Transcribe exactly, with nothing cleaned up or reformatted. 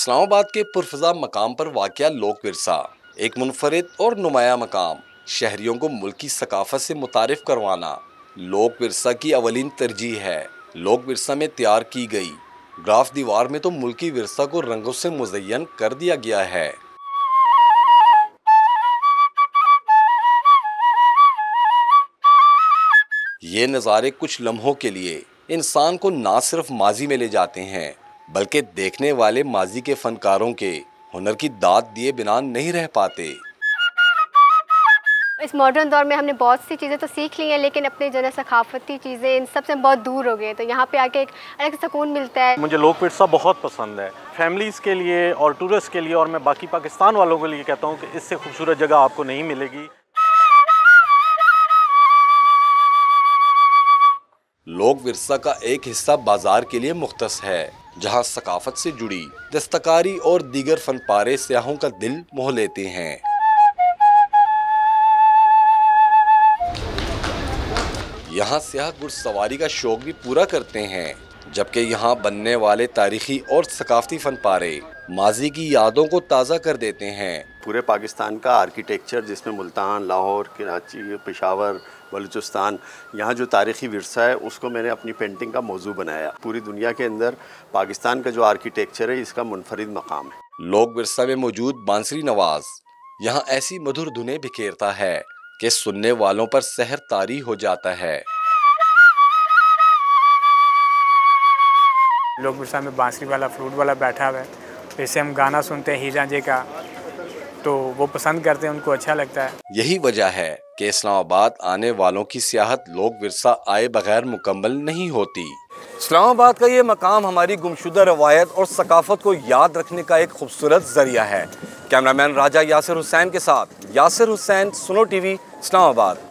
इस्लामाबाद के पुरफजा मकाम पर वाक़या लोक विरसा, एक मुनफरिद और नुमाया मकाम। शहरियों को मुल्की सकाफत से मुतारिफ करवाना लोक विरसा की अवलीन तरजीह है। लोक विरसा में तैयार की गई ग्राफ दीवार में तो मुल्की विरसा को रंगों से मुज़य्यन कर दिया गया है। ये नज़ारे कुछ लम्हों के लिए इंसान को ना सिर्फ माजी में ले जाते हैं, बल्कि देखने वाले माजी के फनकारों के हुनर की दाद दिए बिना नहीं रह पाते। इस मॉडर्न दौर में हमने बहुत सी चीज़ें तो सीख ली हैं, लेकिन अपने जो है सकाफती चीज़ें इन सब से बहुत दूर हो गए। तो यहाँ पे आके एक अलग सुकून मिलता है। मुझे लोक विरसा बहुत पसंद है, फैमिलीज़ के लिए और टूरिस्ट के लिए, और मैं बाकी पाकिस्तान वालों के लिए कहता हूँ कि इससे खूबसूरत जगह आपको नहीं मिलेगी। लोक विरसा का एक हिस्सा बाजार के लिए मुख्तस है, जहां सकाफत से जुड़ी दस्तकारी और दीगर फनपारे सयाहों का दिल मोह लेते हैं। यहाँ सयाह घुड़सवारी का शौक भी पूरा करते हैं, जबकि यहाँ बनने वाले तारीखी और सकाफती फनपारे माजी की यादों को ताज़ा कर देते हैं। पूरे पाकिस्तान का आर्किटेक्चर, जिसमें मुल्तान, लाहौर, कराची, पेशावर, बलूचिस्तान, यहाँ जो तारीख़ी विरसा है उसको मैंने अपनी पेंटिंग का मौजू बनाया। पूरी दुनिया के अंदर पाकिस्तान का जो आर्किटेक्चर है इसका मुनफरिद मकाम है। लोक विरसा में मौजूद बांसुरी नवाज यहाँ ऐसी मधुर धुनें बिखेरता है कि सुनने वालों पर सहर तारी हो जाता है। लोक विरसा में बांसुरी वाला, फ्लूट वाला बैठा हुआ है, जैसे हम गाना सुनते हैं हीरा जी का, तो वो पसंद करते हैं, उनको अच्छा लगता है। यही वजह है कि इस्लामाबाद आने वालों की सियाहत लोक विरसा आए बगैर मुकम्मल नहीं होती। इस्लामाबाद का ये मकाम हमारी गुमशुदा रवायत और सकाफत को याद रखने का एक खूबसूरत जरिया है। कैमरामैन राजा यासिर हुसैन के साथ यासिर हुसैन, सुनो टीवी, इस्लामाबाद।